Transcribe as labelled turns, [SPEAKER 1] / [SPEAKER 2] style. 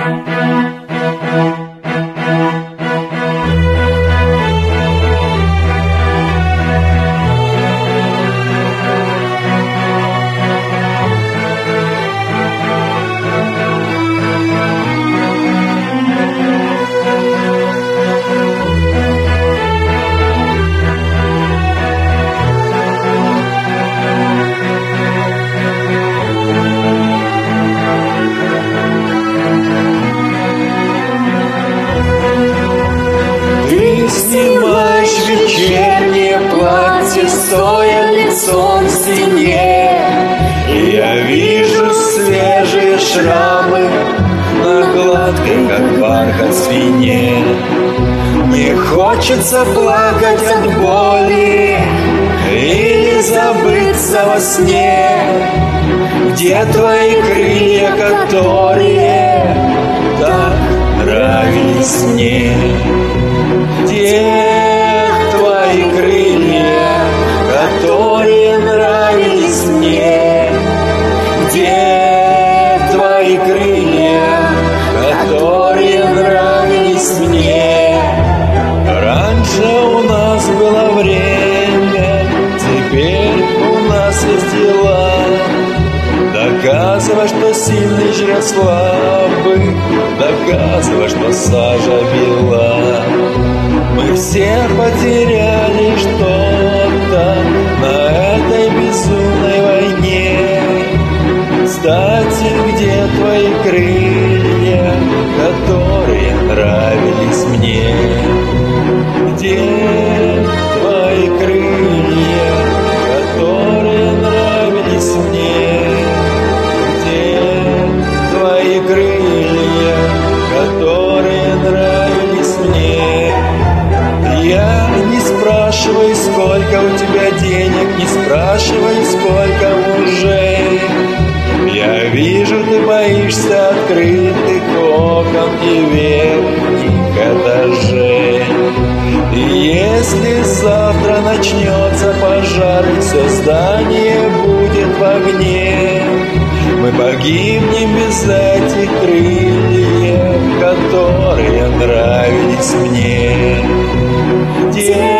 [SPEAKER 1] Снимаешь вечернее платье, стоя лицом в стене, и я вижу свежие шрамы на гладкой, как бархат, спине. Мне хочется плакать от боли или забыться во сне. Где твои крылья, которые так нравились мне? Где твои крылья, которые нравились мне? Где твои крылья, которые нравились мне? Раньше у нас было время, теперь у нас есть дела. Доказывай, что сильный жрет слабый, доказывай, что сажа бела. Мы все потеряли что-то на этой безумной войне. Кстати, где твои крылья, которые нравились мне? Где твои крылья, которые нравились мне? Твои крылья, которые нравились мне. Я не спрашиваю, сколько у тебя денег, не спрашиваю, сколько мужей. Я вижу, ты боишься открытых окон и верхних этажей. И если завтра начнется пожар, и все здание будет в огне, мы погибнем без этих крыльев, которые нравились мне.